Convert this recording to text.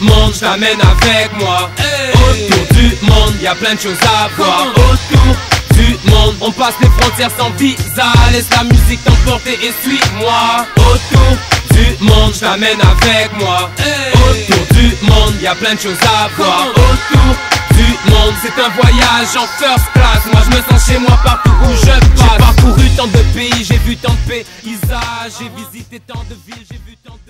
monde, je t'amène avec moi. Autour du monde, y a plein de choses à voir. Autour du monde, on passe les frontières sans visa. Laisse la musique t'emporter et suis-moi. Autour du monde, je t'amène avec moi. Autour du monde, y a plein de choses à voir. Autour du monde, c'est un voyage en first class. Moi je me sens chez moi partout où je passe. J'ai parcouru tant de pays, j'ai vu tant de paysages, j'ai visité tant de villes, j'ai vu tant de